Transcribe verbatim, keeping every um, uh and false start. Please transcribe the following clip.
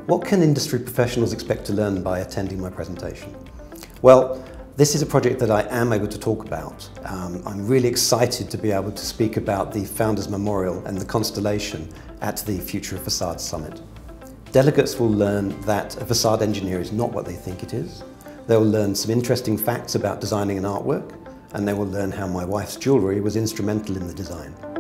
What can industry professionals expect to learn by attending my presentation? Well, this is a project that I am able to talk about. Um, I'm really excited to be able to speak about the Founders Memorial and the Constellation at the Future of Facades Summit. Delegates will learn that a facade engineer is not what they think it is. They will learn some interesting facts about designing an artwork, and they will learn how my wife's jewellery was instrumental in the design.